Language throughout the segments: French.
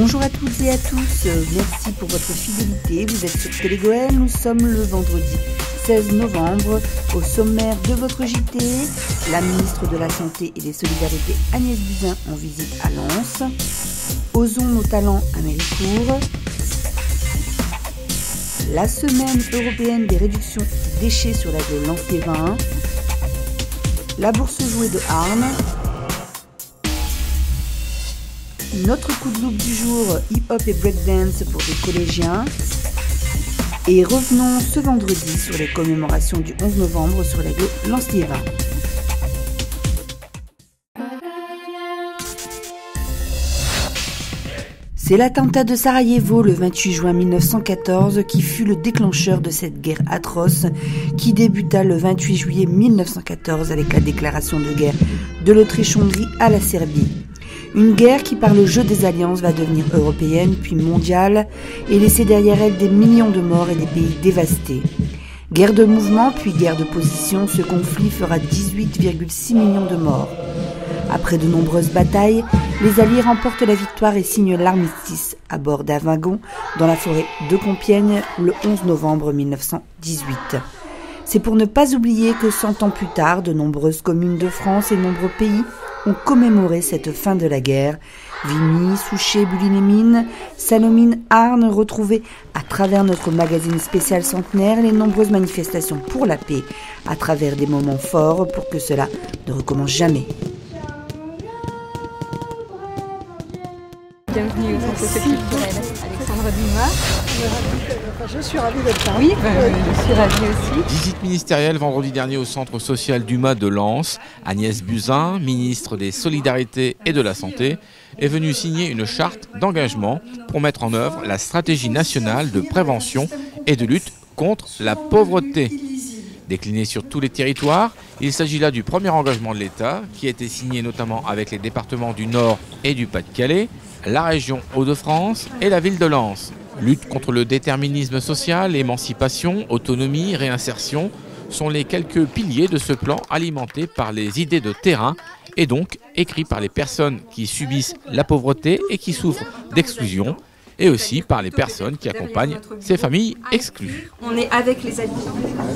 Bonjour à toutes et à tous, merci pour votre fidélité. Vous êtes sur Télégoël, nous sommes le vendredi 16 novembre. Au sommaire de votre JT, la ministre de la Santé et des Solidarités Agnès Buzyn en visite à Lens. Osons nos talents à Méricourt. La semaine européenne des réductions des déchets sur la gueule Lens-Liévin. La bourse jouée de Arles. Notre coup de loupe du jour, hip-hop et breakdance pour des collégiens. Et revenons ce vendredi sur les commémorations du 11 novembre sur la gueule Lens-Liévin. C'est l'attentat de Sarajevo le 28 juin 1914 qui fut le déclencheur de cette guerre atroce qui débuta le 28 juillet 1914 avec la déclaration de guerre de l'Autriche-Hongrie à la Serbie. Une guerre qui, par le jeu des alliances, va devenir européenne puis mondiale et laisser derrière elle des millions de morts et des pays dévastés. Guerre de mouvement puis guerre de position, ce conflit fera 18,6 millions de morts. Après de nombreuses batailles, les Alliés remportent la victoire et signent l'armistice à bord d'un wagon dans la forêt de Compiègne le 11 novembre 1918. C'est pour ne pas oublier que 100 ans plus tard, de nombreuses communes de France et nombreux pays ont commémoré cette fin de la guerre. Vimy, Souchet, Bully-les-Mines, Salomine, Arnes, retrouvées à travers notre magazine spécial centenaire, les nombreuses manifestations pour la paix, à travers des moments forts pour que cela ne recommence jamais. Bienvenue au Centre socioculturel Alexandre Dumas. Je suis ravie d'être là. Oui, je suis ravie aussi. Visite ministérielle vendredi dernier au Centre social Dumas de Lens. Agnès Buzyn, ministre des Solidarités et de la Santé, est venue signer une charte d'engagement pour mettre en œuvre la stratégie nationale de prévention et de lutte contre la pauvreté. Décliné sur tous les territoires, il s'agit là du premier engagement de l'État qui a été signé notamment avec les départements du Nord et du Pas-de-Calais, la région Hauts-de-France et la ville de Lens. Lutte contre le déterminisme social, émancipation, autonomie, réinsertion sont les quelques piliers de ce plan alimenté par les idées de terrain et donc écrit par les personnes qui subissent la pauvreté et qui souffrent d'exclusion et aussi par les personnes qui accompagnent ces familles exclues. On est avec les habitants.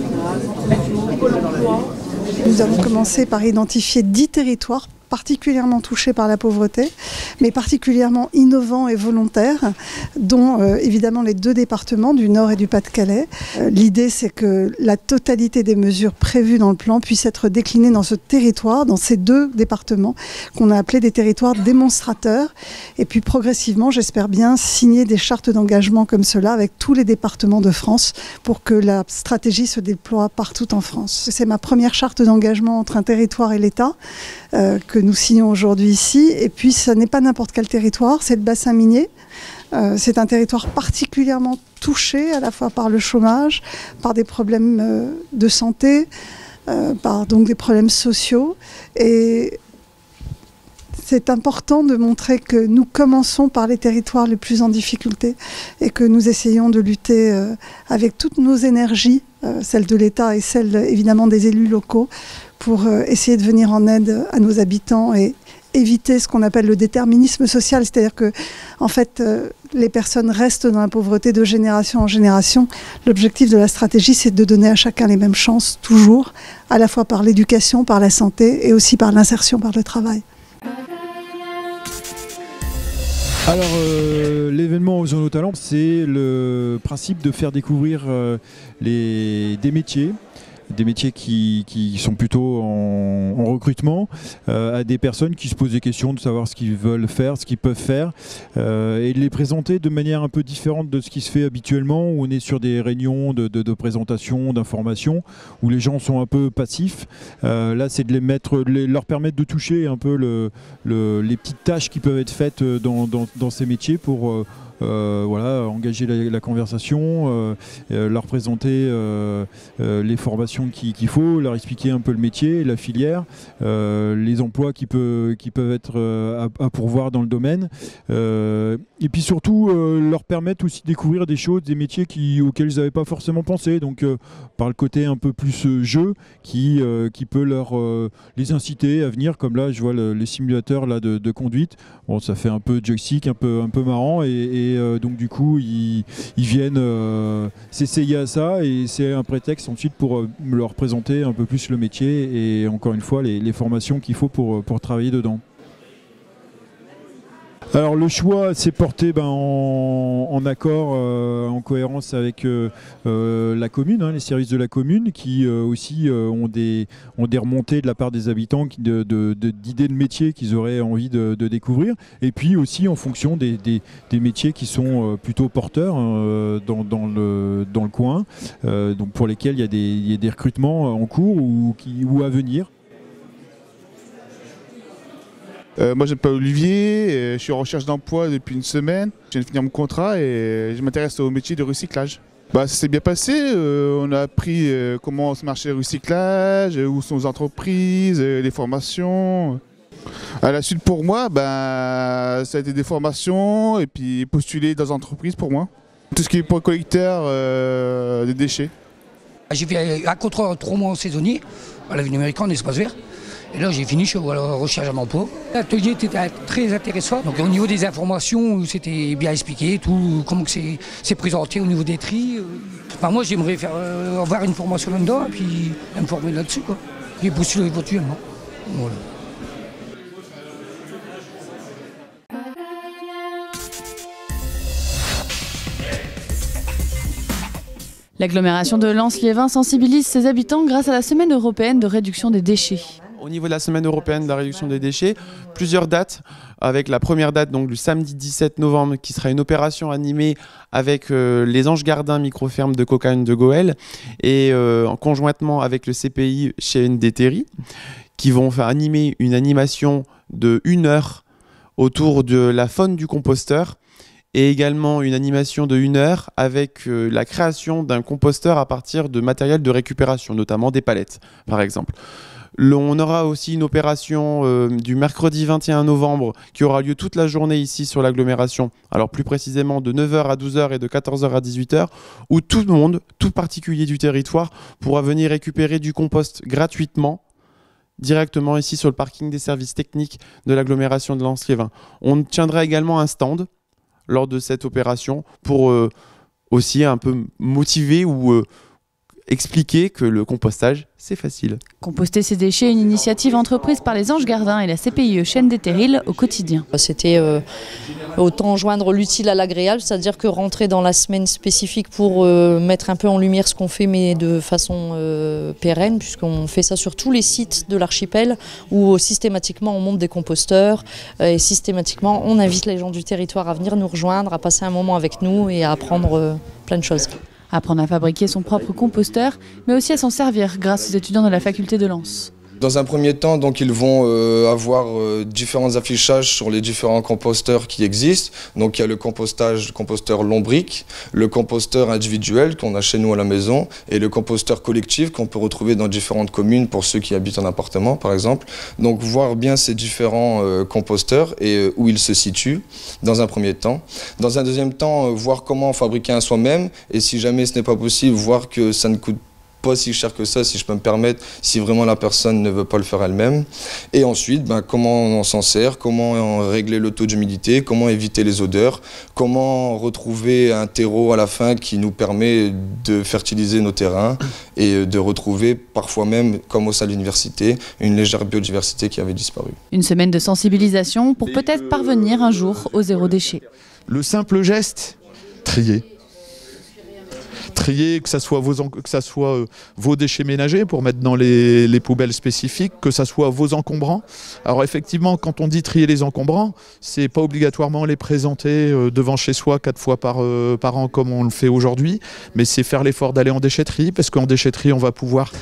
Nous avons commencé par identifier 10 territoires particulièrement touchés par la pauvreté, mais particulièrement innovants et volontaires, dont évidemment les 2 départements du Nord et du Pas-de-Calais. L'idée, c'est que la totalité des mesures prévues dans le plan puissent être déclinées dans ce territoire, dans ces 2 départements, qu'on a appelés des territoires démonstrateurs, et puis progressivement, j'espère bien, signer des chartes d'engagement comme cela avec tous les départements de France pour que la stratégie se déploie partout en France. C'est ma première charte d'engagement entre un territoire et l'État, que nous signons aujourd'hui ici. Et puis, ce n'est pas n'importe quel territoire, c'est le bassin minier. C'est un territoire particulièrement touché à la fois par le chômage, par des problèmes de santé, par donc des problèmes sociaux. Et c'est important de montrer que nous commençons par les territoires les plus en difficulté et que nous essayons de lutter avec toutes nos énergies, celles de l'État et celles évidemment des élus locaux, pour essayer de venir en aide à nos habitants et éviter ce qu'on appelle le déterminisme social, c'est-à-dire que en fait, les personnes restent dans la pauvreté de génération en génération. L'objectif de la stratégie, c'est de donner à chacun les mêmes chances, toujours, à la fois par l'éducation, par la santé et aussi par l'insertion, par le travail. Alors, l'événement Osons nos talents, c'est le principe de faire découvrir des métiers qui sont plutôt en recrutement, à des personnes qui se posent des questions de savoir ce qu'ils veulent faire, ce qu'ils peuvent faire, et de les présenter de manière un peu différente de ce qui se fait habituellement, où on est sur des réunions de présentation, d'information, où les gens sont un peu passifs. Là, c'est de leur permettre de toucher un peu les petites tâches qui peuvent être faites dans ces métiers pour voilà, engager la conversation, leur présenter les formations qu'il faut, leur expliquer un peu le métier, la filière, les emplois qui peuvent être à pourvoir dans le domaine, et puis surtout leur permettre aussi de découvrir des choses, des métiers auxquels ils n'avaient pas forcément pensé, donc par le côté un peu plus jeu qui peut les inciter à venir, comme là je vois les simulateurs là, de conduite. Bon, ça fait un peu joystick, un peu marrant, et donc du coup ils viennent s'essayer à ça, et c'est un prétexte ensuite pour leur présenter un peu plus le métier et encore une fois les formations qu'il faut pour travailler dedans. Alors le choix s'est porté en accord, en cohérence avec la commune, les services de la commune qui aussi ont des remontées de la part des habitants d'idées de métiers qu'ils auraient envie de découvrir, et puis aussi en fonction des métiers qui sont plutôt porteurs dans le coin, donc pour lesquels il y a des recrutements en cours ou à venir. Moi je m'appelle Olivier, je suis en recherche d'emploi depuis une semaine. Je viens de finir mon contrat et je m'intéresse au métier de recyclage. Ça s'est bien passé, on a appris comment se marchait le recyclage, où sont les entreprises, les formations. À la suite pour moi, ça a été des formations et puis postuler dans les entreprises pour moi. Tout ce qui est point collecteur des déchets. J'ai fait un contrat 3 mois saisonnier à l'avenue américaine en espace vert. Et là, j'ai fini, je suis à la recherche d'un emploi. L'atelier était très intéressant. Donc, au niveau des informations, c'était bien expliqué, tout, comment c'est présenté au niveau des tris. Moi, j'aimerais avoir une formation là-dedans et puis me former là-dessus. J'ai postulé éventuellement. Voilà. L'agglomération de Lens-Liévin sensibilise ses habitants grâce à la semaine européenne de réduction des déchets. Au niveau de la semaine européenne de la réduction des déchets, plusieurs dates, avec la première date donc, du samedi 17 novembre qui sera une opération animée avec les Anges Gardins microfermes de cocagne de Goël et conjointement avec le CPI chez NDTERI qui vont faire animer une animation de 1 heure autour de la faune du composteur et également une animation de 1 heure avec la création d'un composteur à partir de matériel de récupération, notamment des palettes par exemple. On aura aussi une opération du mercredi 21 novembre qui aura lieu toute la journée ici sur l'agglomération, alors plus précisément de 9h à 12h et de 14h à 18h, où tout le monde, tout particulier du territoire, pourra venir récupérer du compost gratuitement, directement ici sur le parking des services techniques de l'agglomération de Lens-Liévin. On tiendra également un stand lors de cette opération pour aussi un peu motiver ou expliquer que le compostage, c'est facile. Composter ses déchets, une initiative entreprise par les Anges Gardins et la CPIE Chaîne des Terrils au quotidien. C'était autant joindre l'utile à l'agréable, c'est-à-dire que rentrer dans la semaine spécifique pour mettre un peu en lumière ce qu'on fait, mais de façon pérenne, puisqu'on fait ça sur tous les sites de l'archipel, où systématiquement on monte des composteurs, et systématiquement on invite les gens du territoire à venir nous rejoindre, à passer un moment avec nous et à apprendre plein de choses. Apprendre à fabriquer son propre composteur, mais aussi à s'en servir grâce aux étudiants de la faculté de Lens. Dans un premier temps, donc, ils vont avoir différents affichages sur les différents composteurs qui existent. Donc il y a le composteur lombric, le composteur individuel qu'on a chez nous à la maison et le composteur collectif qu'on peut retrouver dans différentes communes pour ceux qui habitent en appartement par exemple. Donc voir bien ces différents composteurs et où ils se situent dans un premier temps. Dans un deuxième temps, voir comment fabriquer un soi-même et si jamais ce n'est pas possible, voir que ça ne coûte pas si cher que ça, si je peux me permettre, si vraiment la personne ne veut pas le faire elle-même. Et ensuite, comment on s'en sert, comment régler le taux d'humidité, comment éviter les odeurs, comment retrouver un terreau à la fin qui nous permet de fertiliser nos terrains et de retrouver parfois même, comme au sein de l'université, une légère biodiversité qui avait disparu. Une semaine de sensibilisation pour peut-être parvenir un jour au zéro déchet. Le simple geste, trier. Trier, que ça soit vos déchets ménagers pour mettre dans les poubelles spécifiques, que ça soit vos encombrants. Alors effectivement, quand on dit trier les encombrants, c'est pas obligatoirement les présenter devant chez soi 4 fois par an comme on le fait aujourd'hui, mais c'est faire l'effort d'aller en déchetterie, parce qu'en déchetterie, on va pouvoir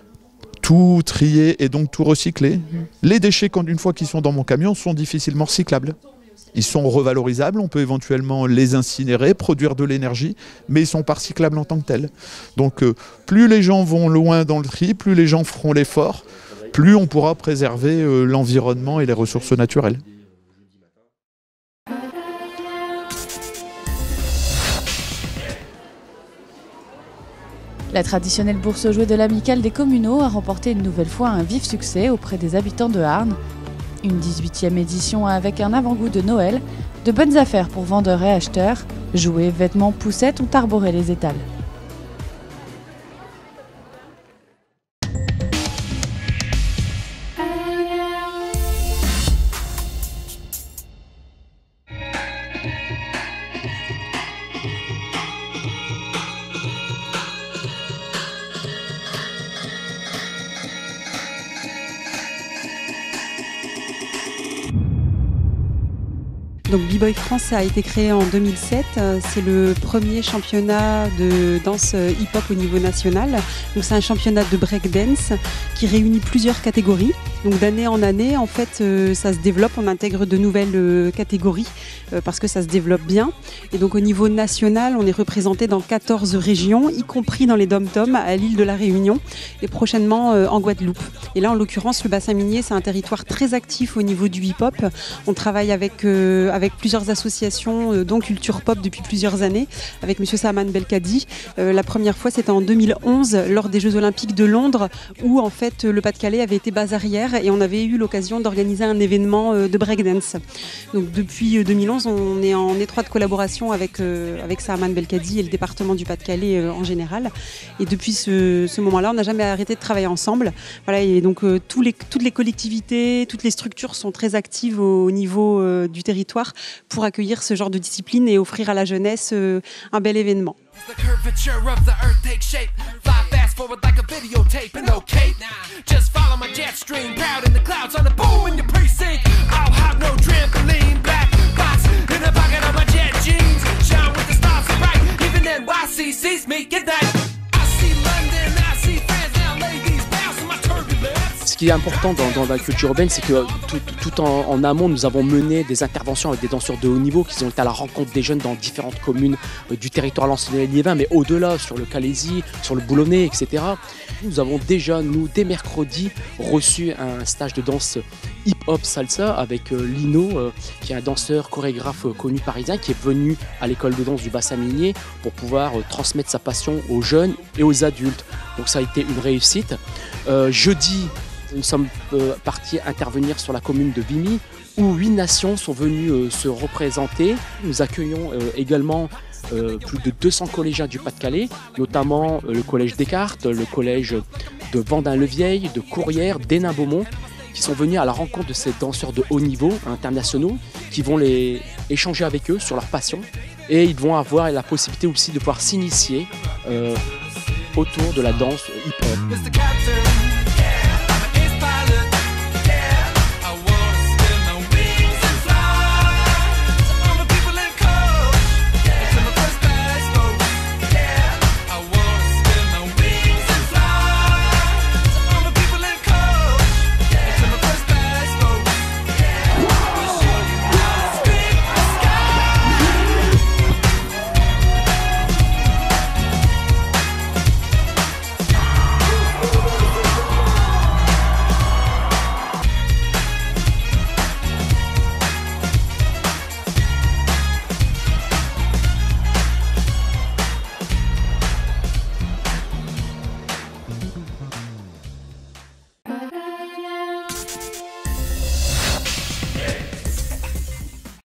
tout trier et donc tout recycler. Les déchets, une fois qu'ils sont dans mon camion, sont difficilement recyclables. Ils sont revalorisables, on peut éventuellement les incinérer, produire de l'énergie, mais ils ne sont pas recyclables en tant que tels. Donc plus les gens vont loin dans le tri, plus les gens feront l'effort, plus on pourra préserver l'environnement et les ressources naturelles. La traditionnelle bourse aux jouets de l'Amicale des Communaux a remporté une nouvelle fois un vif succès auprès des habitants de Arnes. Une 18e édition avec un avant-goût de Noël, de bonnes affaires pour vendeurs et acheteurs, jouets, vêtements, poussettes ont arboré les étals. Donc B-Boy France a été créé en 2007, c'est le premier championnat de danse hip-hop au niveau national. Donc c'est un championnat de breakdance qui réunit plusieurs catégories. Donc d'année en année, en fait, ça se développe, on intègre de nouvelles catégories parce que ça se développe bien. Et donc au niveau national, on est représenté dans 14 régions, y compris dans les dom-toms à l'île de la Réunion et prochainement en Guadeloupe. Et là, en l'occurrence, le bassin minier, c'est un territoire très actif au niveau du hip-hop. On travaille avec plusieurs associations, dont Culture Pop depuis plusieurs années, avec M. Saman Belkadi. La première fois, c'était en 2011, lors des Jeux Olympiques de Londres, où en fait le Pas-de-Calais avait été base arrière et on avait eu l'occasion d'organiser un événement de breakdance. Donc depuis 2011, on est en étroite collaboration avec Saman Belkadi et le département du Pas-de-Calais en général. Et depuis ce moment-là, on n'a jamais arrêté de travailler ensemble. Voilà, et donc toutes les collectivités, toutes les structures sont très actives au niveau du territoire pour accueillir ce genre de discipline et offrir à la jeunesse un bel événement. Ce qui est important dans la culture urbaine, c'est que tout en amont, nous avons mené des interventions avec des danseurs de haut niveau qui ont été à la rencontre des jeunes dans différentes communes du territoire lansonnais-liévin, mais au-delà, sur le Calaisis, sur le Boulonnais, etc. Nous avons déjà, dès mercredi, reçu un stage de danse hip-hop salsa avec Lino, qui est un danseur chorégraphe connu parisien, qui est venu à l'école de danse du bassin minier pour pouvoir transmettre sa passion aux jeunes et aux adultes. Donc ça a été une réussite. Jeudi, nous sommes partis intervenir sur la commune de Vimy, où 8 nations sont venues se représenter. Nous accueillons également plus de 200 collégiens du Pas-de-Calais, notamment le collège Descartes, le collège de Vendin-le-Vieil, de Courrières, d'Hénin-Beaumont, qui sont venus à la rencontre de ces danseurs de haut niveau internationaux, qui vont échanger avec eux sur leur passion. Et ils vont avoir la possibilité aussi de pouvoir s'initier autour de la danse hip-hop.